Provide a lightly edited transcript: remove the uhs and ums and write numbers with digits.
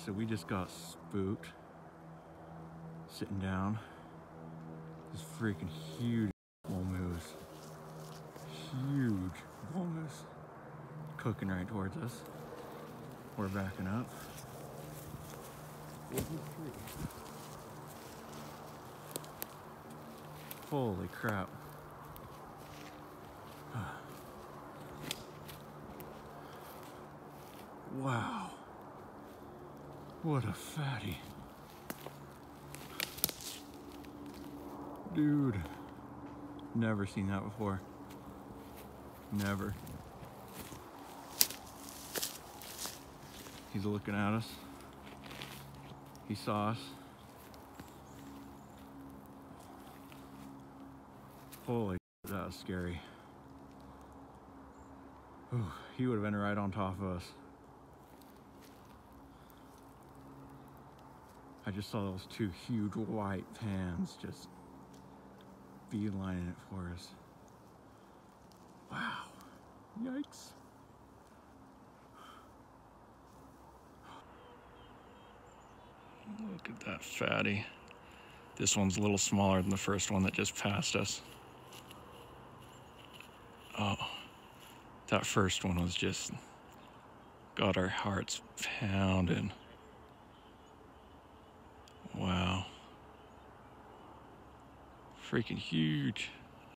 So we just got spooked. Sitting down. This freaking huge bull moose. Huge bull moose. Cooking right towards us. We're backing up. Holy crap. Wow. What a fatty. Dude. Never seen that before. Never. He's looking at us. He saw us. Holy, that was scary. Ooh, he would have been right on top of us. I just saw those two huge white pans just beelining it for us. Wow. Yikes. Look at that fatty. This one's a little smaller than the first one that just passed us. Oh, that first one was just got our hearts pounding. Wow. Freaking huge.